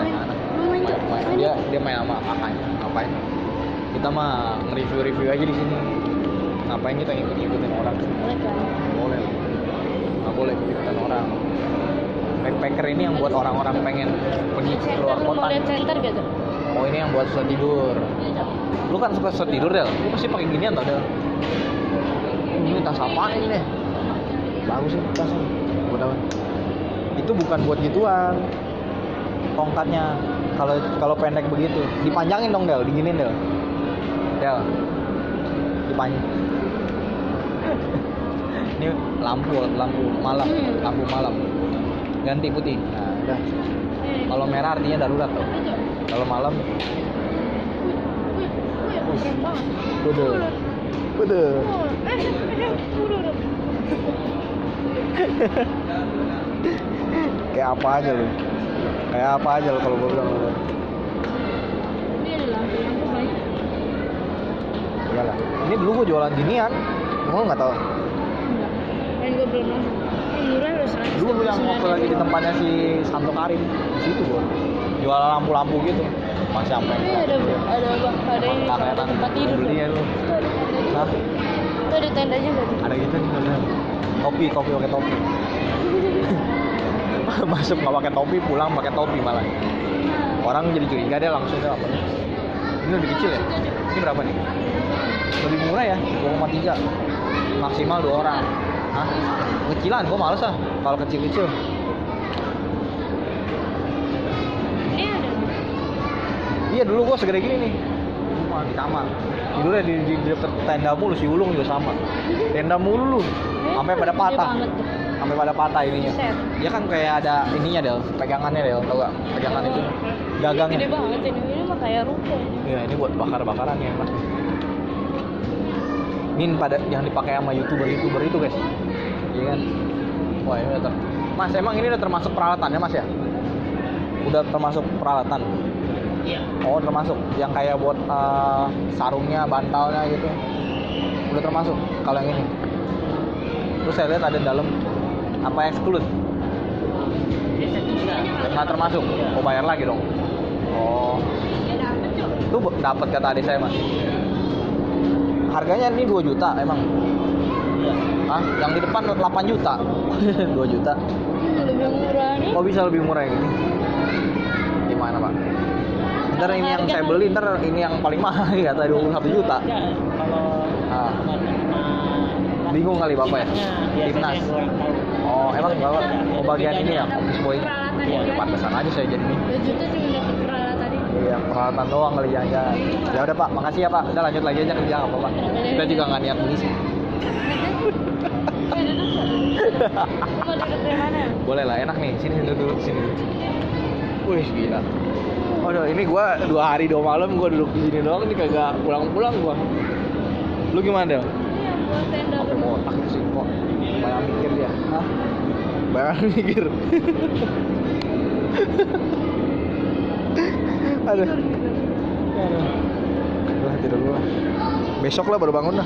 Dia main sama kakaknya. Ngapain? Kita mah nge-review aja di sini. Ngapain kita ngikutin orang? Boleh. Nggak boleh ngikutin orang. Backpacker ini yang buat orang-orang pengen pergi keluar kota. Mau lihat center gitu? Oh ini yang buat susah tidur. Lu kan suka susah tidur Del. Lu pasti pakai ginian tau Del. Ini tas apaan ini deh? Bagus sih tasnya. Udah. Itu bukan buat gituan. Tongkatnya kalau pendek begitu, dipanjangin dong Del, diginin Del. Dipanjang. Ini lampu malam, lampu malam. Ganti putih. Nah, udah. Kalau merah artinya darurat tuh. Kalau malam Udah. Kayak apa aja lu kalau gue bilang. Ini ada lampu banyak. Iyalah. Ini dulu gue jualan ginian. Gue nggak tahu. Kan gue belum masuk. Murah loh 100. Dulu yang waktu lagi di tempatnya si Santo Karim di situ gue jualan lampu-lampu gitu. Masih sampai. Ini ada yang tempat tidur. Beli ya lu. Itu ada Nah, Itu ada tenda juga tuh. ada gitu nih bener. Topi pakai topi. Masuk nggak pakai topi, pulang pakai topi malah. Orang jadi curiga deh langsung deh apa. Ini lebih kecil ya? Ini berapa nih? Lebih murah ya, 2,3. Maksimal 2 orang. Hah? Kecilan, gua males ah kalau kecil-kecil. Ini ada. Iya dulu gua segede gini nih. Cuma di kamar. Tidurnya di deket tenda mulu, si Ulung juga sama. Tenda mulu lu. Sampai pada patah. Gede banget tuh. Sampai pada patah ininya. Buset. Dia kan kayak ada ininya Del, pegangannya Del, tau gak? Pegangan itu. Gagangnya. Gede banget ini mah kayak ruko. Iya, ini buat bakar-bakaran ya, Mas. Ini pada yang dipakai sama YouTuber itu, guys. Iya kan? Wah, ini udah Mas, emang ini udah termasuk peralatannya, Mas ya? Udah termasuk peralatan? Iya. Oh, termasuk yang kayak buat sarungnya, bantalnya gitu. Udah termasuk kalau yang ini. Terus saya lihat ada dalam apa exclude? Biasa juga. Nggak termasuk. Oh, bayar lagi dong. Oh. Itu dapat kata adik saya, Mas. Harganya ini 2 juta emang. Iya. Hah? Yang di depan 8 juta. 2 juta. Lebih murah nih. Kok bisa lebih murah yang ini? Gimana, Pak? Ntar ini yang saya beli, ntar ini yang paling mahal kata 21 juta. Ya, kalau Ah. teman-teman Bingung kali Bapak ya? biasanya Timnas. kurang tahu. Oh, emang Bapak mau bagian ini ya, office boy? Peralatan Wah, aja. pantesan aja saya jadi ini. 2 juta cuma dapat peralatan ini. Iya, peralatan doang kali ya. Ya udah Pak, makasih ya Pak. Udah lanjut lagi aja kerja apa Pak. Kita juga nggak niat beli sih. Mau duduk di mana? Boleh lah, enak nih. Sini duduk sini. Wih, gila. Waduh, ini gua 2 hari 2 malam gua duduk di sini doang, ini kagak pulang-pulang gua. Lu gimana, Del? Iya, buat tenda. Oke, mau otak sih kok. Banyak mikir dia. Hah? Banyak mikir. Aduh. Aduh. Udah tidur dulu lah. Besok lah baru bangun lah.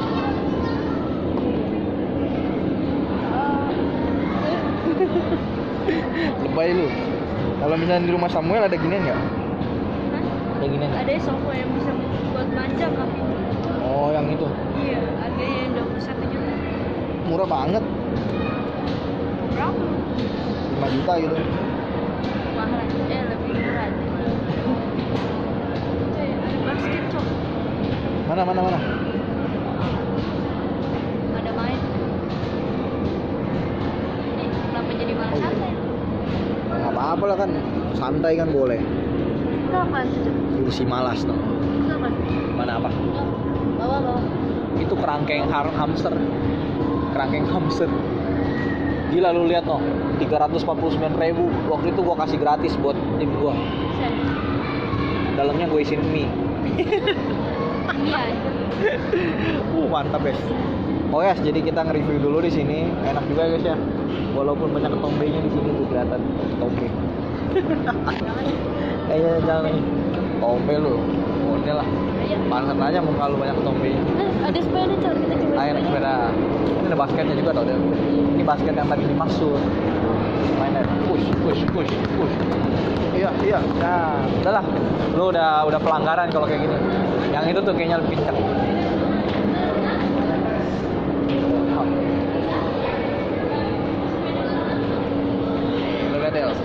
Lebay lu. Kalau misalnya di rumah Samuel ada ginian nggak? Ada ginian nggak? Ada sofa yang bisa buat panjang kaki. Oh, yang itu. Iya, harganya yang 21 juta. Murah banget. Berapa? 5 juta gitu. Mahal. Lebih murah. Ada basket cok. Mana? Ada main. Kenapa jadi malah santai? Nah, nggak apa-apa lah kan. Santai kan boleh. Kapan? Si malas dong. Kapan? Mana apa? Bawa. Itu kerangkeng hamster. Kerangkeng hamster. Gila lu lihat noh, 349.000. Waktu itu gua kasih gratis buat tim gua. Dalamnya gue isiin mie. Iya. Mantap guys. Oh ya, jadi kita nge-review dulu di sini. Enak juga guys ya. Walaupun banyak ketombenya di sini tuh kelihatan ketombe. Jangan tombe lu. Udah lah. Panset aja muka lu banyak ketombenya. Ada sepeda cok, kita coba. Ayo naik sepeda. Ini ada basketnya juga tau deh. Ini basket yang tadi dimaksud. Mainnya push. Iya. Nah, udahlah. Lu udah pelanggaran kalau kayak gini. Yang itu tuh kayaknya lebih kenceng. Lu lihat Del.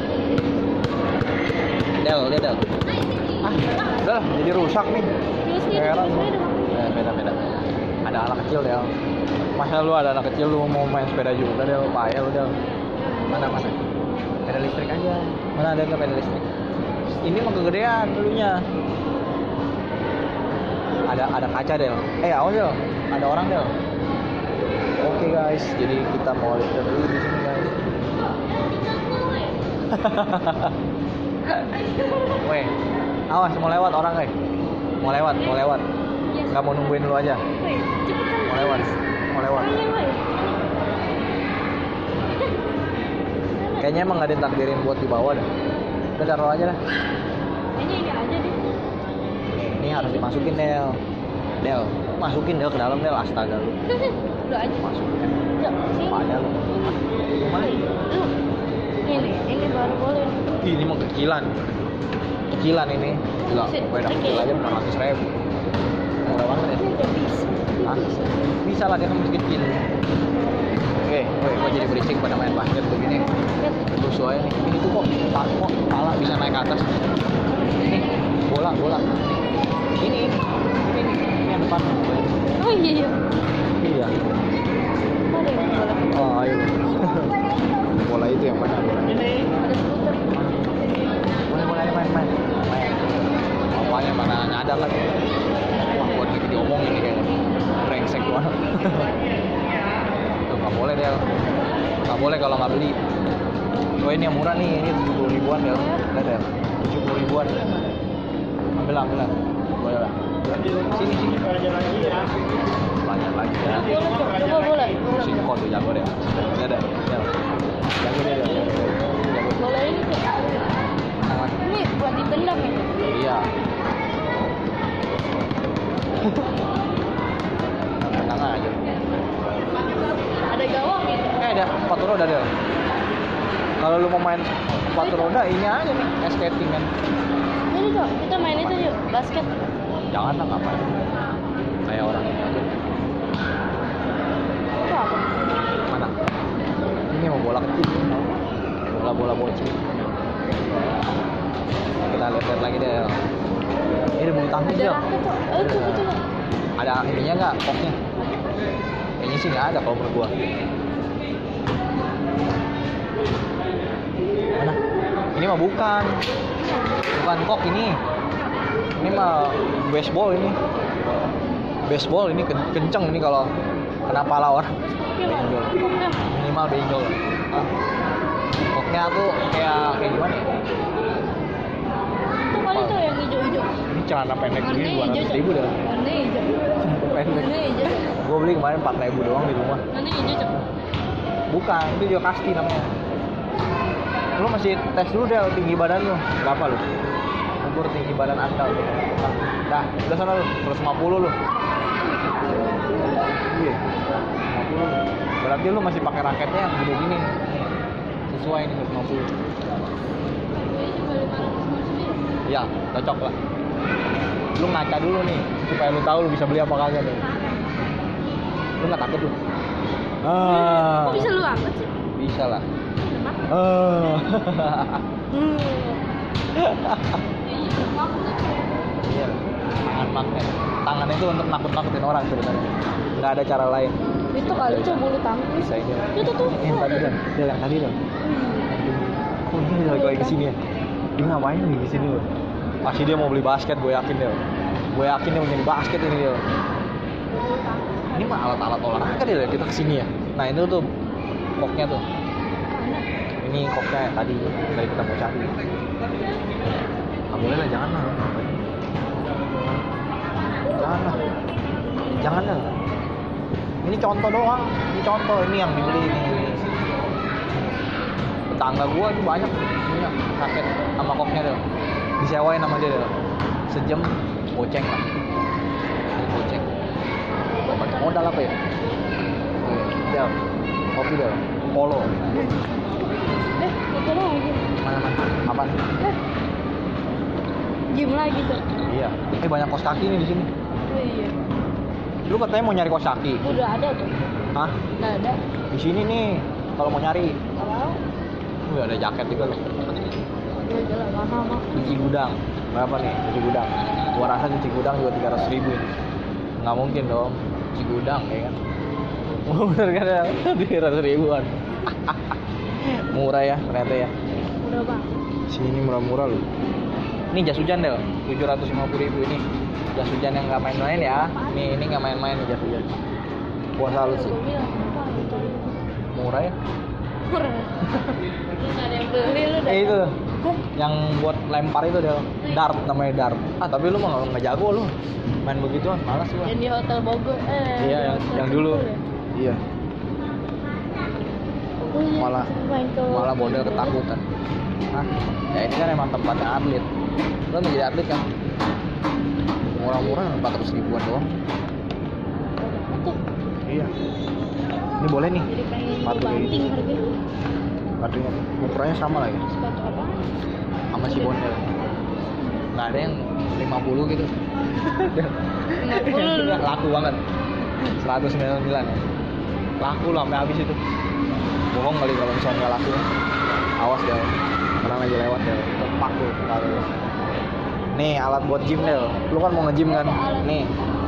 Del. Ah, udah jadi rusak nih. Heran. Beda. Ada anak kecil Del. Masa lu ada anak kecil lu mau main sepeda juga Del? Payah lu Del. Mana? Sepeda listrik aja. Mana ada nggak sepeda listrik? Ini mah kegedean dulunya. Ada kaca Del. Awas Del. Ada orang Del. Oke guys, jadi kita mau lihat dulu di sini guys. Weh, awas mau lewat orang guys. Mau lewat. Nggak mau nungguin lu aja. Mau lewat. Kayaknya emang nggak ditakdirin buat di bawah dah. Udah taruh aja lah. Kayaknya ini aja deh. Ini harus dimasukin Del. Masukin Del ke dalam Del, astaga lu. Udah aja. Masukin. Cok, sini. Payah lu. Gimana? Ini baru boleh. Ini mah kecilan ini. Gila, sepeda kecil aja 400.000. murah banget ya. Hah? Bisa lah, dia kan masih kecil. Oke, kok jadi berisik pada main basket begini. Rusuh aja nih. Ini tuh kok pala bisa naik ke atas. Ini bola. Ini yang depan. Oh iya. Iya. Ada yang bola. Oh, ayo. Bola itu yang mana? Ada skuter. Mulai main. Bapaknya mana nyadar lagi. Wah, buat lagi diomongin nih kayaknya. Brengsek banget. Tuh, nggak boleh dia. Nggak boleh kalau nggak beli. Oh, ini yang murah nih, ini 70 ribuan ya. Lihat ya, 70 ribuan. Ambil lah. Boleh lah. Sini. Belajar lagi ya. Belajar lagi ya. Coba boleh. Sinkon tuh jago deh. Lihat deh. Jago deh. Jago. Bola ini tuh. Tangan. Ini buat ditendang ya. Iya. Tenang aja. Ada gawang gitu. Ada sepatu roda dia. Kalau lu mau main sepatu roda, ini aja nih, skating kan. Ini tuh, kita main itu yuk, basket. Jangan lah, ngapain. Kayak orang ini aja. Itu apa? Mana? Ini mau bola kecil. Bola bocil. Kita lihat lagi deh. Ini bulu tangkis Ada ya. raket tuh. Itu. Ada ininya nggak, koknya? Kayaknya sih nggak ada kalau menurut gua. Mana? Ini mah bukan kok ini. Ini mah baseball ini. Baseball ini kenceng ini kalau kena pala orang. Benjol. Koknya. Minimal benjol. Hah? Koknya tuh kayak gimana ya? Itu kali tuh yang hijau-hijau. Ini celana pendek Warnanya ini hijau. 200.000 dah. Warnanya hijau. Pendek. Warnanya hijau. Gua beli kemarin 4.000 doang di rumah. Warnanya hijau. Bukan, itu juga kasti namanya. Lu masih tes dulu deh tinggi badan lu. Berapa lu? Ukur tinggi badan Anda. Dah, udah sana lu. 150 lu. Iya. 150 lu. Berarti lu masih pakai raketnya yang gede gini. Sesuai nih 150. Iya, cocok lah. Lu ngaca dulu nih supaya lu tahu lu bisa beli apa kagak nih. Lu nggak takut lu? Kok bisa lu angkat sih? Bisa lah. Iya, tangan magnet. Tangan itu untuk nakut-nakutin orang sebenarnya. Nggak ada cara lain. Itu kali tuh bulu tangkis. Bisa ini. Itu tuh. Yang tadi kan, yang tadi kan. Oh, ini lagi kesini ya. Dia ngapain nih di sini loh? Pasti dia mau beli basket, gue yakin dia. Gue yakin dia mau jadi basket ini dia. Ini mah alat-alat olahraga dia kita kesini ya. Nah itu tuh koknya tuh. Ini koknya yang tadi kita mau cari. Nggak boleh lah, jangan lah. Jangan lah. Ini contoh doang. Ini contoh, ini yang dibeli ini. Tetangga gua tuh banyak ini raket sama koknya tuh. Disewain sama dia tuh. Sejam goceng lah. Goceng. Modal apa ya? Dia kopi dia. Polo. Itu lagi. Mana? Apaan? Gym lagi tuh. Iya. Banyak kos kaki nih di sini. Oh iya. Lu katanya mau nyari kos kaki? Udah ada tuh. Hah? Udah ada. Di sini nih. Kalau mau nyari. Kalau Udah ada jaket juga loh. ya jalan mahal mah. Cuci gudang. Berapa nih cuci gudang? Gua rasa cuci gudang juga 300.000 ini. Nggak mungkin dong. Cuci gudang ya kan. Bener kan ya? 300.000-an. Murah ya ternyata ya. Udah bang. Sini murah-murah loh. Ini jas hujan deh, 750.000 ini. Jas hujan yang nggak main-main ya. Ini nggak main-main nih jas hujan. Puasa lu sih. Murah ya. Murah. Nggak ada yang beli lu dah. Itu yang buat lempar itu deh. Dart namanya dart. Tapi lu mah nggak jago lu. Main begituan malas gua. Yang di Hotel Bogor. Iya, yang dulu. Iya. Malah model ketakutan. Nah, ya ini kan emang tempatnya atlet. Lo mau jadi atlet kan? Murah-murah 400.000-an doang. Iya. Ini boleh nih. Jadi pengen Sepatu banting ini. harganya. Sepatunya ukurannya sama lagi. Sepatu apa? Sama si Bondel. Nggak ada yang 50 gitu. Laku banget. 199 ya. Laku lah sampai habis itu. Bohong kali kalau misalnya nggak laku. Awas deh. Orang lagi lewat ya. Tepak lu kalau. Nih alat buat gym Del. Lu kan mau nge-gym kan? Nih.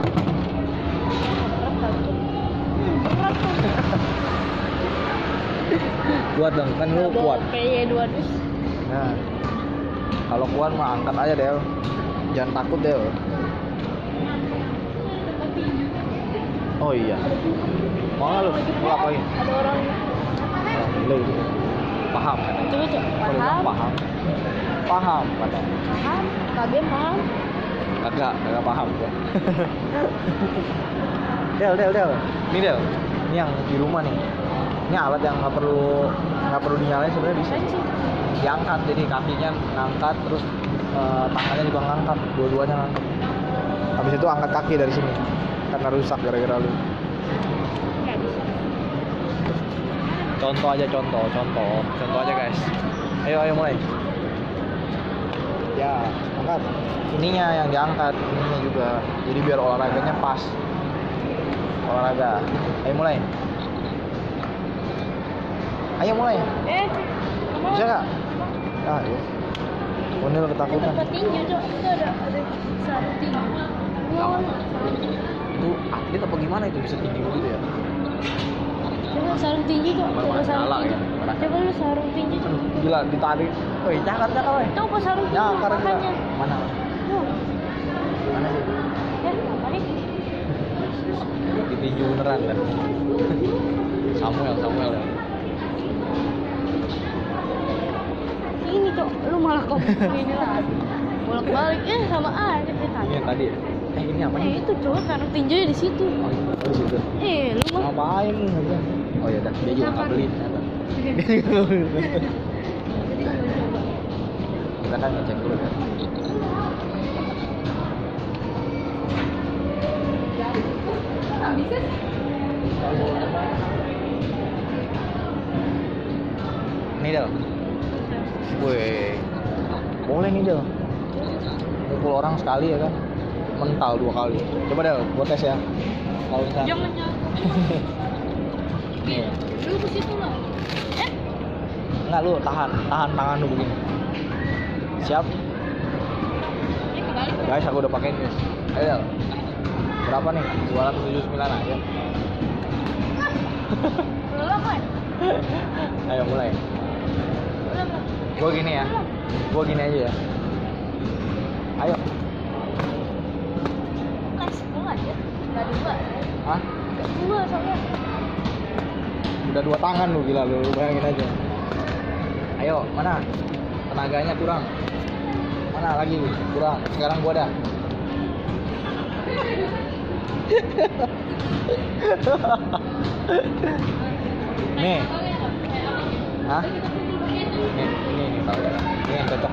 Kuat dong, kan lu kuat. Kayak 2 dus. Nah, kalau kuat mah angkat aja Del. Jangan takut Del. Oh iya. Mau nggak lu? Mau apain? Ada orang. Lu paham kan? Coba Kalau bilang paham. paham. Paham katanya. Paham. Kalian paham. Kagak paham gua. Del. Ini Del. Ini yang di rumah nih. Ini alat yang nggak perlu dinyalain sebenarnya bisa. Diangkat jadi kakinya ngangkat terus tangannya juga ngangkat, dua-duanya ngangkat. Habis itu angkat kaki dari sini. Karena rusak gara-gara lu. Contoh aja guys. Ayo mulai. Ya, angkat. Ininya yang diangkat, ininya juga. Jadi biar olahraganya pas. Olahraga. Ayo mulai. Bisa nggak? Ah, ya. Bonel ketakutan. Tempat tinju Cok. Itu ada sarung tinju. Itu atlet apa gimana itu bisa tinggi begitu ya? Coba sarung tinju Cok. Coba sarung Nyala tinju. ya? Coba lu sarung tinju Cok. Gila ditarik. Woi, jangan woi. Tahu apa sarung tinju? Jangan Makanya. Mana? Tuh. Mana sih? Apa nih? Ditinju beneran kan? Samuel ya. Ini Cok, lu malah kok ini lah. Bolak-balik sama aja kita. Ini yang tadi ya? Ini apa nih? Itu Cok, sarung tinjunya di situ. Oh, di situ. Lu mah Ngapain lu? Oh ya udah, dia juga nggak beli ternyata. Dia juga nggak beli. Kita kan ngecek dulu kan. Nih Del. Wih. Boleh nih Del. Pukul orang sekali ya kan. Mental 2 kali. Coba Del, gua tes ya. Kalau misalnya jangan. nih. Lu ke situ lah. Enggak, lu tahan tangan lu begini. Siap? Kebalik. Guys, aku udah pakai guys. Ayo Del. Berapa nih? 279 aja. Belum kan? Ayo mulai. Gua gini ya. Gua gini aja ya. Ayo. Kan 10 aja. Enggak 2. Hah? 2 soalnya. Udah 2 tangan lu, gila lu bayangin aja. Ayo, mana? Tenaganya kurang. Mana lagi? Kurang. Sekarang gua dah. Nih. Hah? Ini tahu ya. Ini yang cocok.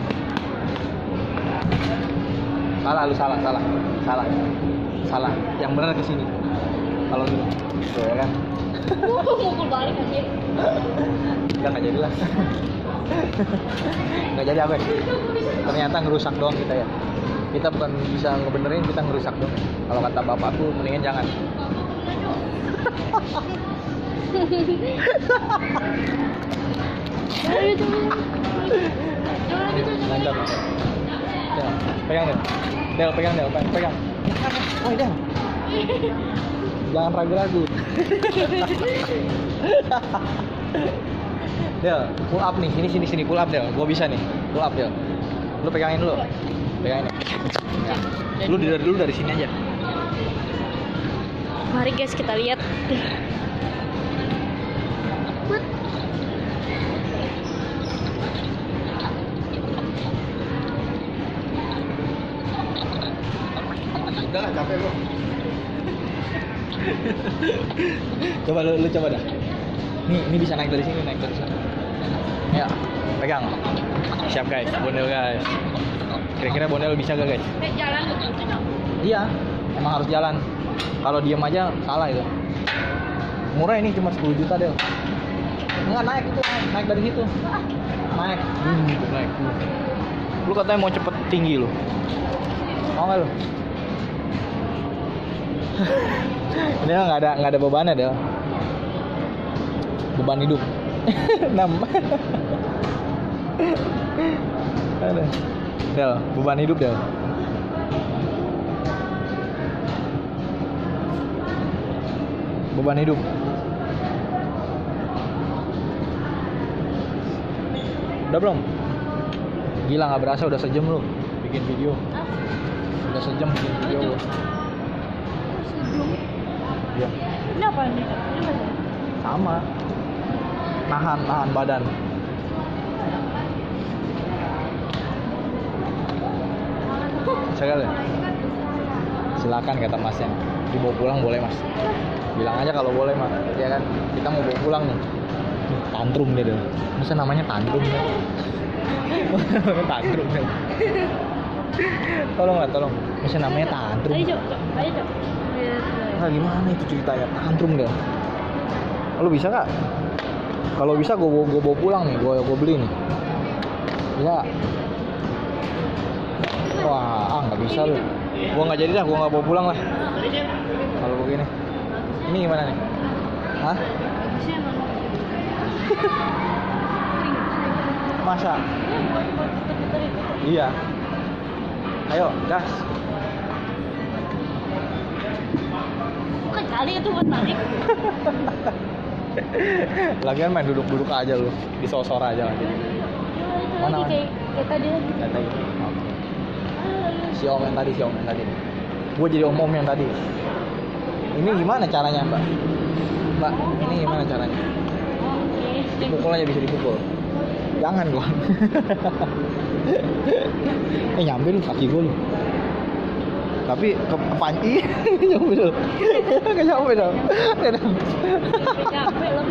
Salah. Yang benar ke sini. Kalau gini. Tuh ya kan. Mukul balik aja. Enggak jadi lah. Enggak jadi apa? Ternyata ngerusak doang kita ya. Kita bukan bisa ngebenerin, kita ngerusak doang. Kalau kata bapakku mendingan jangan. Lanjut. Ya, pegang Del. Pegang. Oh, Del. Jangan ragu-ragu. Del, pull up nih. Sini pull up Del. Gua bisa nih. Pull up Del. Lu pegangin dulu. Pegangin. Ya. Lu dulu dari sini aja. Mari guys kita lihat. Udah lah, capek gua. Coba lu coba dah. Ini bisa naik dari sini, naik dari sana. Ya, pegang. Siap guys, Bonel guys. Kira-kira Bonel bisa gak guys? Jalan gitu. Iya, emang harus jalan. Kalau diem aja salah itu. Murah ini cuma 10 juta Del. Enggak naik itu, naik dari situ. Naik. Naik. Lu katanya mau cepet tinggi lu. Mau nggak lu? Ini nggak ada bebannya Del. Beban hidup. 6. Ada. Del, beban hidup Del. Beban hidup. Udah belum? Gila nggak berasa udah sejam lu bikin video. Udah sejam bikin video lu. Iya. Ini apa nih? Sama. Nahan badan. Sekali. Silakan kata masnya. Dibawa pulang boleh mas. Bilang aja kalau boleh mas. Ya kan. Kita mau bawa pulang nih. Tantrum dia deh. Masa namanya tantrum deh. Tantrum deh. Tolong. Masa namanya tantrum. Ayo, Cok. Nah gimana itu ceritanya? Tantrum deh. Lu bisa gak? Kalau bisa gue bawa pulang nih, gue beli nih. Ya. Wah, nggak bisa lu. Gue nggak jadi dah, gue nggak bawa pulang lah. Kalau begini. Ini gimana nih? Hah? Masa? Iya. Ayo, gas. Bukan kali itu buat tarik. Lagian main duduk-duduk aja lu, disosor aja lagi. Mana? Kayak tadi lagi. Kayak tadi. Oke. Si om yang tadi. Gue jadi om yang tadi. Ini gimana caranya, Mbak? Mbak, ini gimana caranya? Dipukul aja, bisa dipukul. Jangan gua. Nyampe lu kaki gue lu. Tapi ke panci nyampe lu. Ke nyampe dong. Capek loh.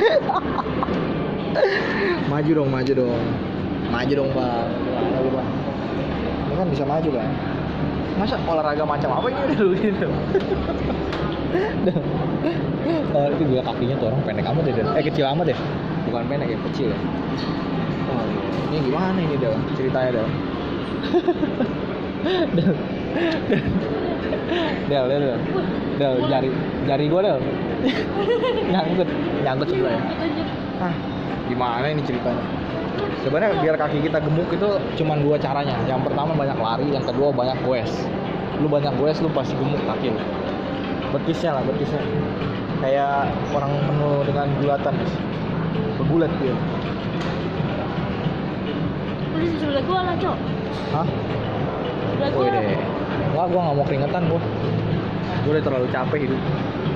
Maju dong, Bang. Gimana lu, Bang? Ini kan bisa maju kan? Masa olahraga macam apa ini udah lu gitu? Itu juga kakinya tuh orang pendek amat deh. Kecil amat deh. Bukan pendek ya, kecil ya. Oh, ini gimana ini Del? Ceritanya Del. Del, jari gue Del. Nyangkut sebelah ya. Gimana ini ceritanya? Sebenarnya biar kaki kita gemuk itu cuma 2 caranya. Yang pertama banyak lari, yang kedua banyak goes. Lu banyak goes lu pasti gemuk kaki lu. Betisnya. Kayak orang penuh dengan gulatan, guys. Bergulat dia. Udah sebelah gua lah, Cok. Hah? Sebelah Woi gua. deh. Wah, gua nggak mau keringetan gua. Gua udah terlalu capek hidup.